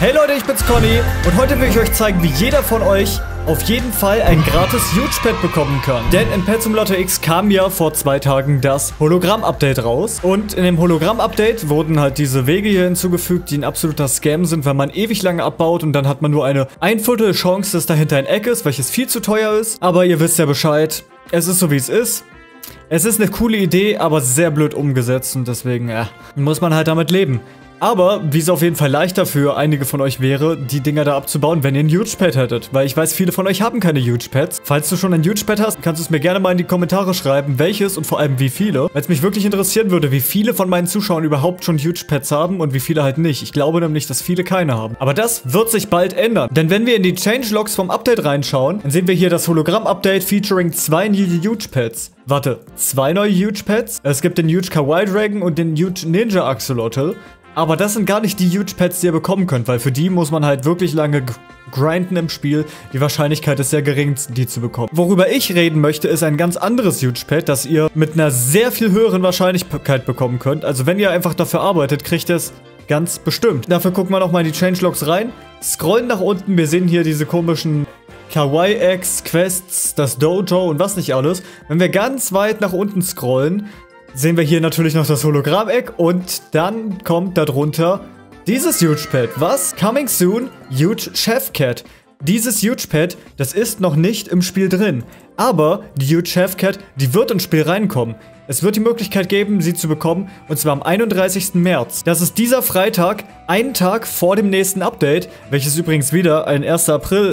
Hey Leute, ich bin's Conny und heute will ich euch zeigen, wie jeder von euch auf jeden Fall ein gratis Huge Pet bekommen kann. Denn in Pet Simulator X kam ja vor 2 Tagen das Hologramm-Update raus. Und in dem Hologramm-Update wurden halt diese Wege hier hinzugefügt, die ein absoluter Scam sind, weil man ewig lange abbaut und dann hat man nur eine 1/4 Chance, dass dahinter ein Eck ist, welches viel zu teuer ist. Aber ihr wisst ja Bescheid, es ist so wie es ist. Es ist eine coole Idee, aber sehr blöd umgesetzt und deswegen, ja, muss man halt damit leben. Aber wie es auf jeden Fall leichter für einige von euch wäre, die Dinger da abzubauen, wenn ihr ein Huge Pet hättet. Weil ich weiß, viele von euch haben keine Huge Pets. Falls du schon ein Huge Pet hast, kannst du es mir gerne mal in die Kommentare schreiben, welches und vor allem wie viele. Weil es mich wirklich interessieren würde, wie viele von meinen Zuschauern überhaupt schon Huge Pets haben und wie viele halt nicht. Ich glaube nämlich, dass viele keine haben. Aber das wird sich bald ändern. Denn wenn wir in die Changelogs vom Update reinschauen, dann sehen wir hier das Hologramm-Update featuring 2 neue Huge Pets. Warte, 2 neue Huge Pets? Es gibt den Huge Kawaii Dragon und den Huge Ninja Axolotl. Aber das sind gar nicht die Huge Pets, die ihr bekommen könnt, weil für die muss man halt wirklich lange grinden im Spiel. Die Wahrscheinlichkeit ist sehr gering, die zu bekommen. Worüber ich reden möchte, ist ein ganz anderes Huge Pet, das ihr mit einer sehr viel höheren Wahrscheinlichkeit bekommen könnt. Also wenn ihr einfach dafür arbeitet, kriegt ihr es ganz bestimmt. Dafür gucken wir nochmal in die Changelogs rein. Scrollen nach unten, wir sehen hier diese komischen Kawaii-Eggs, Quests, das Dojo und was nicht alles. Wenn wir ganz weit nach unten scrollen, sehen wir hier natürlich noch das Hologramm-Eck und dann kommt darunter dieses Huge Pet. Was? Coming soon, Huge Chef Cat. Dieses Huge Pet, das ist noch nicht im Spiel drin. Aber die Huge Chef Cat, die wird ins Spiel reinkommen. Es wird die Möglichkeit geben, sie zu bekommen, und zwar am 31. März. Das ist dieser Freitag, einen Tag vor dem nächsten Update, welches übrigens wieder ein 1.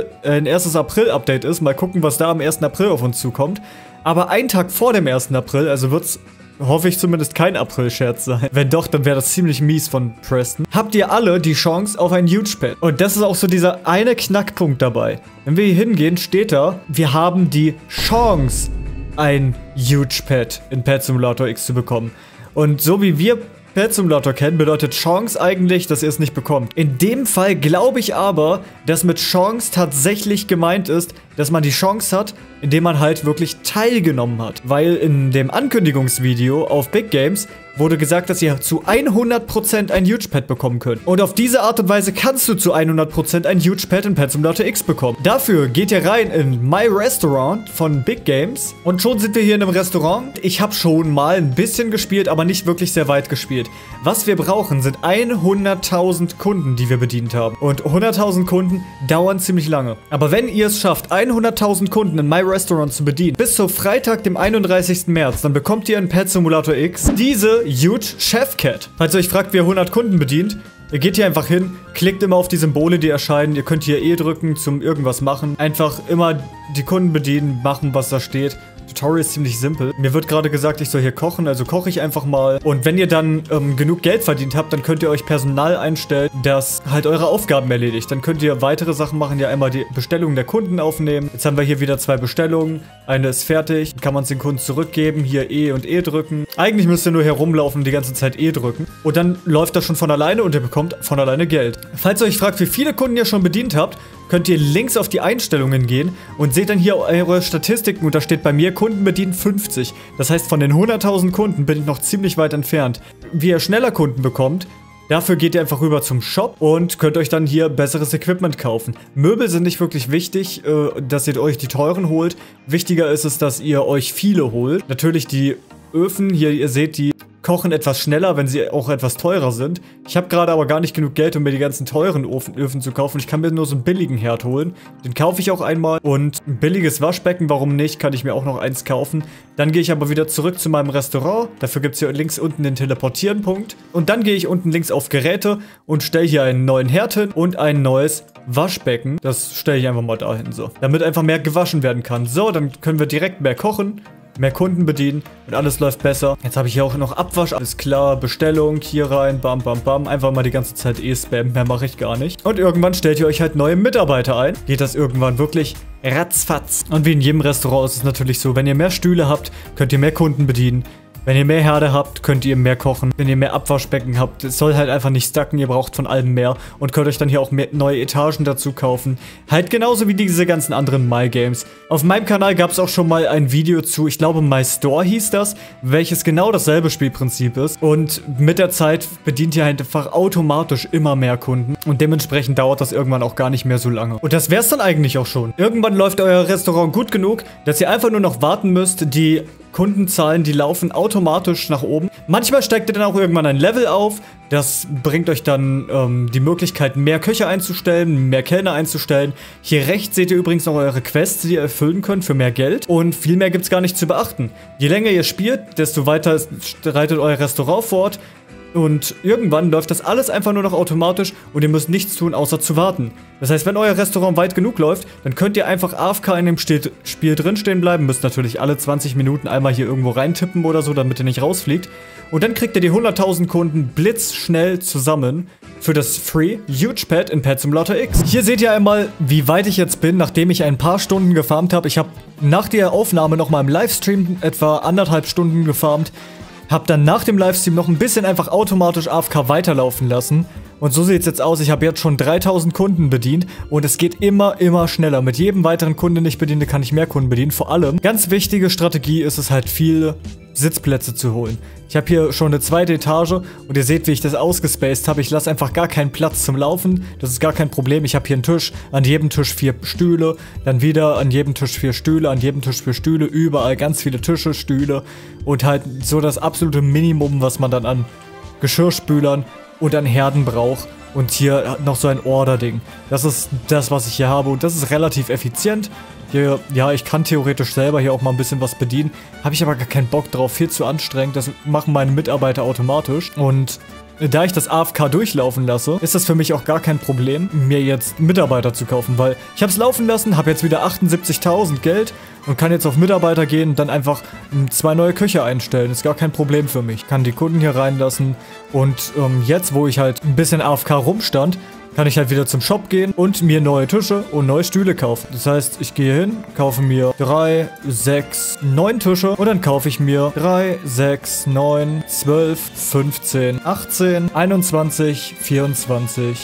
April-Update ist. Mal gucken, was da am 1. April auf uns zukommt. Aber einen Tag vor dem 1. April, also wird's, hoffe ich, zumindest kein April-Scherz sein. Wenn doch, dann wäre das ziemlich mies von Preston. Habt ihr alle die Chance auf ein Huge Pet. Und das ist auch so dieser eine Knackpunkt dabei. Wenn wir hier hingehen, steht da, wir haben die Chance, ein Huge Pet in Pet Simulator X zu bekommen. Und so wie wir Pet Simulator kennen, bedeutet Chance eigentlich, dass ihr es nicht bekommt. In dem Fall glaube ich aber, dass mit Chance tatsächlich gemeint ist, dass man die Chance hat, indem man halt wirklich teilgenommen hat. Weil in dem Ankündigungsvideo auf Big Games wurde gesagt, dass ihr zu 100% ein Huge Pet bekommen könnt. Und auf diese Art und Weise kannst du zu 100% ein Huge Pet in Pet Simulator X bekommen. Dafür geht ihr rein in My Restaurant von Big Games und schon sind wir hier in einem Restaurant. Ich habe schon mal ein bisschen gespielt, aber nicht wirklich sehr weit gespielt. Was wir brauchen, sind 100.000 Kunden, die wir bedient haben. Und 100.000 Kunden dauern ziemlich lange. Aber wenn ihr es schafft, 100.000 Kunden in My Restaurant zu bedienen, bis zu Freitag, dem 31. März, dann bekommt ihr in Pet Simulator X diese Huge Chef Cat. Falls ihr euch fragt, wie ihr 100 Kunden bedient, ihr geht hier einfach hin, klickt immer auf die Symbole, die erscheinen. Ihr könnt hier E drücken zum irgendwas machen. Einfach immer die Kunden bedienen, machen, was da steht. Tutorial ist ziemlich simpel. Mir wird gerade gesagt, ich soll hier kochen, also koche ich einfach mal. Und wenn ihr dann genug Geld verdient habt, dann könnt ihr euch Personal einstellen, das halt eure Aufgaben erledigt. Dann könnt ihr weitere Sachen machen, ja einmal die Bestellungen der Kunden aufnehmen. Jetzt haben wir hier wieder 2 Bestellungen. Eine ist fertig, kann man es den Kunden zurückgeben. Hier E und E drücken. Eigentlich müsst ihr nur herumlaufen und die ganze Zeit E drücken. Und dann läuft das schon von alleine und ihr bekommt von alleine Geld. Falls ihr euch fragt, wie viele Kunden ihr schon bedient habt, könnt ihr links auf die Einstellungen gehen und seht dann hier eure Statistiken und da steht bei mir, Kunden bedienen 50. Das heißt, von den 100.000 Kunden bin ich noch ziemlich weit entfernt. Wie ihr schneller Kunden bekommt, dafür geht ihr einfach rüber zum Shop und könnt euch dann hier besseres Equipment kaufen. Möbel sind nicht wirklich wichtig, dass ihr euch die teuren holt. Wichtiger ist es, dass ihr euch viele holt. Natürlich die Öfen, hier ihr seht, die kochen etwas schneller, wenn sie auch etwas teurer sind. Ich habe gerade aber gar nicht genug Geld, um mir die ganzen teuren Öfen zu kaufen. Ich kann mir nur so einen billigen Herd holen. Den kaufe ich auch einmal. Und ein billiges Waschbecken, warum nicht, kann ich mir auch noch eins kaufen. Dann gehe ich aber wieder zurück zu meinem Restaurant. Dafür gibt es hier links unten den Teleportieren-Punkt. Und dann gehe ich unten links auf Geräte und stelle hier einen neuen Herd hin und ein neues Waschbecken. Das stelle ich einfach mal dahin, so. Damit einfach mehr gewaschen werden kann. So, dann können wir direkt mehr kochen, mehr Kunden bedienen und alles läuft besser. Jetzt habe ich hier auch noch Abwasch. Alles klar, Bestellung hier rein, bam, bam, bam. Einfach mal die ganze Zeit spammen, mehr mache ich gar nicht. Und irgendwann stellt ihr euch halt neue Mitarbeiter ein. Geht das irgendwann wirklich ratzfatz. Und wie in jedem Restaurant ist es natürlich so, wenn ihr mehr Stühle habt, könnt ihr mehr Kunden bedienen. Wenn ihr mehr Herde habt, könnt ihr mehr kochen. Wenn ihr mehr Abwaschbecken habt, es soll halt einfach nicht stacken. Ihr braucht von allem mehr und könnt euch dann hier auch mehr neue Etagen dazu kaufen. Halt genauso wie diese ganzen anderen My-Games. Auf meinem Kanal gab es auch schon mal ein Video zu, ich glaube My Store hieß das, welches genau dasselbe Spielprinzip ist. Und mit der Zeit bedient ihr halt einfach automatisch immer mehr Kunden. Und dementsprechend dauert das irgendwann auch gar nicht mehr so lange. Und das wäre es dann eigentlich auch schon. Irgendwann läuft euer Restaurant gut genug, dass ihr einfach nur noch warten müsst, die Kundenzahlen, die laufen automatisch nach oben. Manchmal steigt ihr dann auch irgendwann ein Level auf. Das bringt euch dann die Möglichkeit, mehr Köche einzustellen, mehr Kellner einzustellen. Hier rechts seht ihr übrigens noch eure Quests, die ihr erfüllen könnt für mehr Geld. Und viel mehr gibt es gar nicht zu beachten. Je länger ihr spielt, desto weiter reitet euer Restaurant fort. Und irgendwann läuft das alles einfach nur noch automatisch und ihr müsst nichts tun, außer zu warten. Das heißt, wenn euer Restaurant weit genug läuft, dann könnt ihr einfach AFK in dem Spiel drinstehen bleiben. Müsst natürlich alle 20 Minuten einmal hier irgendwo reintippen oder so, damit ihr nicht rausfliegt. Und dann kriegt ihr die 100.000 Kunden blitzschnell zusammen für das Free Huge Pet in Pet Simulator X. Hier seht ihr einmal, wie weit ich jetzt bin, nachdem ich ein paar Stunden gefarmt habe. Ich habe nach der Aufnahme nochmal im Livestream etwa 1,5 Stunden gefarmt. Hab dann nach dem Livestream noch ein bisschen einfach automatisch AFK weiterlaufen lassen. Und so sieht es jetzt aus. Ich habe jetzt schon 3000 Kunden bedient. Und es geht immer schneller. Mit jedem weiteren Kunden, den ich bediene, kann ich mehr Kunden bedienen. Vor allem, ganz wichtige Strategie ist es halt, viele Sitzplätze zu holen. Ich habe hier schon eine zweite Etage und ihr seht, wie ich das ausgespaced habe. Ich lasse einfach gar keinen Platz zum Laufen. Das ist gar kein Problem. Ich habe hier einen Tisch, an jedem Tisch 4 Stühle, dann wieder an jedem Tisch 4 Stühle, an jedem Tisch 4 Stühle, überall ganz viele Tische, Stühle und halt so das absolute Minimum, was man dann an Geschirrspülern und an Herden braucht. Und hier noch so ein Order-Ding. Das ist das, was ich hier habe und das ist relativ effizient. Hier, ja, ich kann theoretisch selber hier auch mal ein bisschen was bedienen. Habe ich aber gar keinen Bock drauf, viel zu anstrengend. Das machen meine Mitarbeiter automatisch. Und da ich das AFK durchlaufen lasse, ist das für mich auch gar kein Problem, mir jetzt Mitarbeiter zu kaufen. Weil ich habe es laufen lassen, habe jetzt wieder 78.000 Geld und kann jetzt auf Mitarbeiter gehen und dann einfach 2 neue Köche einstellen. Ist gar kein Problem für mich. Kann die Kunden hier reinlassen. Und jetzt, wo ich halt ein bisschen AFK rumstand, kann ich halt wieder zum Shop gehen und mir neue Tische und neue Stühle kaufen. Das heißt, ich gehe hin, kaufe mir 3, 6, 9 Tische und dann kaufe ich mir 3, 6, 9, 12, 15, 18, 21, 24,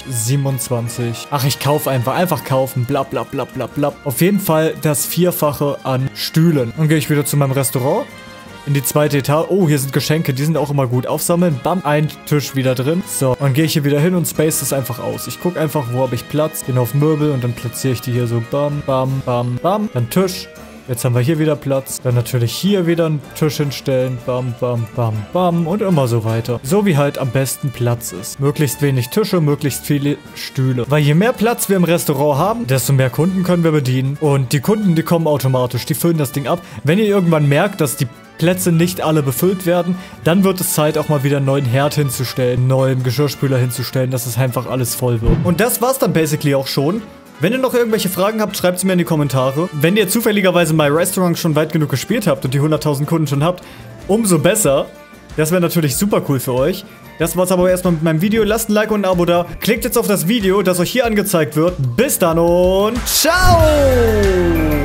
27. Ach, ich kaufe einfach kaufen, bla bla bla bla bla. Auf jeden Fall das Vierfache an Stühlen. Dann gehe ich wieder zu meinem Restaurant. In die zweite Etage. Oh, hier sind Geschenke. Die sind auch immer gut. Aufsammeln. Bam. Ein Tisch wieder drin. So. Dann gehe ich hier wieder hin und space das einfach aus. Ich gucke einfach, wo habe ich Platz. Bin auf Möbel und dann platziere ich die hier so. Bam, bam, bam, bam. Dann Tisch. Jetzt haben wir hier wieder Platz. Dann natürlich hier wieder einen Tisch hinstellen. Bam, bam, bam, bam. Und immer so weiter. So wie halt am besten Platz ist. Möglichst wenig Tische, möglichst viele Stühle. Weil je mehr Platz wir im Restaurant haben, desto mehr Kunden können wir bedienen. Und die Kunden, die kommen automatisch. Die füllen das Ding ab. Wenn ihr irgendwann merkt, dass die Plätze nicht alle befüllt werden, dann wird es Zeit, auch mal wieder einen neuen Herd hinzustellen, einen neuen Geschirrspüler hinzustellen, dass es einfach alles voll wird. Und das war's dann basically auch schon. Wenn ihr noch irgendwelche Fragen habt, schreibt sie mir in die Kommentare. Wenn ihr zufälligerweise My Restaurant schon weit genug gespielt habt und die 100.000 Kunden schon habt, umso besser. Das wäre natürlich super cool für euch. Das war's aber erstmal mit meinem Video. Lasst ein Like und ein Abo da. Klickt jetzt auf das Video, das euch hier angezeigt wird. Bis dann und ciao!